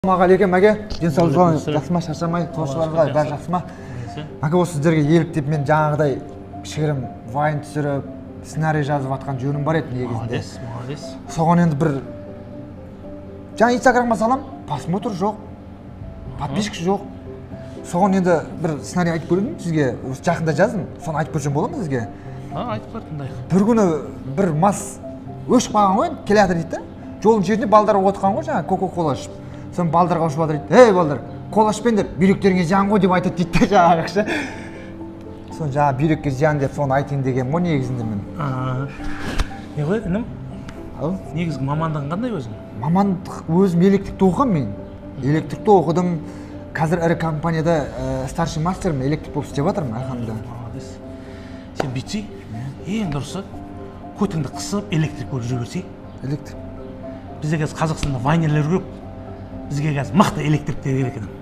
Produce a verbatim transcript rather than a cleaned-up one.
Ассалаумағалейкум әке, денсаулығыңыз жақсы ма, шаршамай, тосшыларға бәрі жақсы ма? Әке, осы сіздерге еліктеп мен жаңағыдай кішігірім вайн түсіріп, сценарий жазып атқан жөнім бар еді негізінде. Молодец. Соған енді бір жаңа инстаграмға салам, просмотр жоқ, подписчик жоқ. Соған енді бір сценарий айтып көрдім сізге, жақында жаздым, соны айтып көрсем бола ма сізге? А, айтып бер, тыңдайық. Бір күні бір мас өшіп қалған ғой, келе жатыр дейді. Жолдың шетінде балдар отқан ғой, жаңа кока-кола ішіп. Сон балдарға ұшып жатыр дейді. Ей балдар, кола ішпен деп бүйректеріңе зиян ғой деп айтады дейді жаңағы кісі. Сон жаңа бүйрекке зиян деп соны айтайын деген ғой негізінде мен. Не ғой, інім? Ау? Негізгі мамандығың қандай өзің? Мамандық өзім электикті оқығам мен. Электикті оқыдым. Қазір ірі компанияда старший мастерім, электрик болып істеп жатырмын, алхамдулилlah. Молодец. Сен бүйтсей, ең дұрысы көтіңді қысып электрик болып жүре берсей. Электрик. Бізде қазір Қазақстанда вайнерлер көп. Бізге қазір мықты электриктер керек екен.